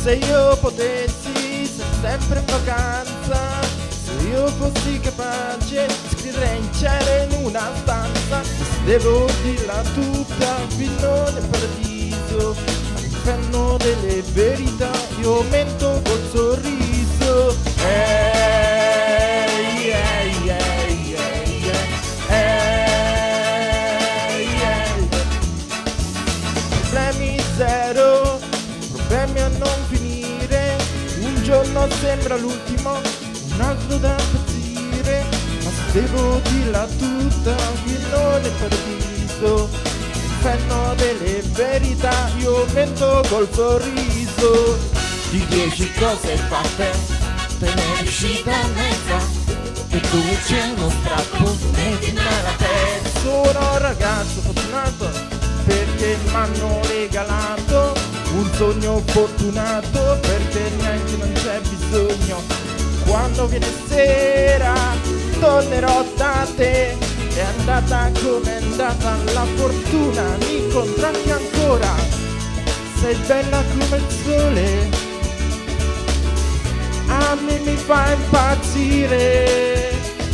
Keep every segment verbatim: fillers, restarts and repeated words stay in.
se io potessi, sei sempre in vacanza. Se io fossi capace, scriverei in cielo in una stanza. Se devo dirla tutta, qui non è paradiso, all'inferno delle verità io mento col sorriso. Eh, yeah, yeah, yeah, yeah. Eh, yeah. Problemi zero, problemi a non finire. Un giorno sembra l'ultimo, un altro da impazzire. Ma se devo dirla tutta, qui non è paradiso, l'inferno delle verità io mento col sorriso. Di dieci cose fatte, te ne è uscita mezza, e tu c'è uno strappo, metti nella testa. Sono un ragazzo fortunato perché m'hanno regalato un sogno fortunato, perché neanche non c'è bisogno. Quando viene sera tornerò da te. È andata come è andata la fortuna, mi incontrarti ancora. Sei bella come il sole, a me mi fa impazzire.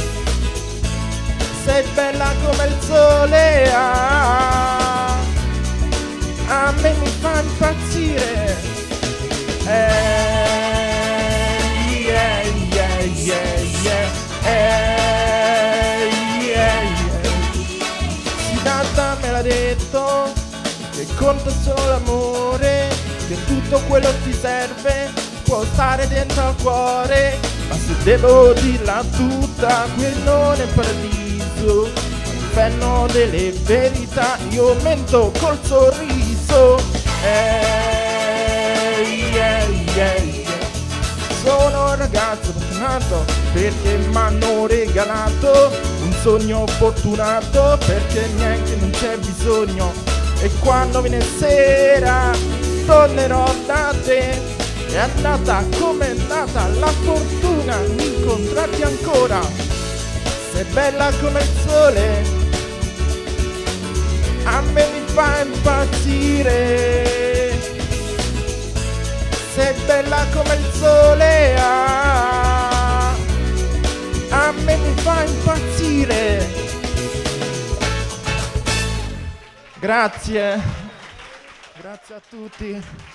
Sei bella come il sole, ah, a me mi fa impazzire. Eh, yeah, yeah, yeah, yeah. Eh, yeah, yeah. Sinatra me l'ha detto che conta solo l'amore, che tutto quello che ti serve può stare dentro al cuore. Ma se devo dirla tutta, qui non è paradiso, l'inferno delle verità io mento col sorriso. Eh, yeah, yeah, yeah. Sono un ragazzo fortunato perché m'hanno regalato un sogno fortunato, perché neanche non c'è bisogno. E quando viene sera tornerò da te. È andata come è andata la fortuna, mi incontrarti ancora. Sei bella come il sole, a me mi fa impazzire. Sei bella come il sole, ah, a me mi fa impazzire. Grazie, grazie a tutti.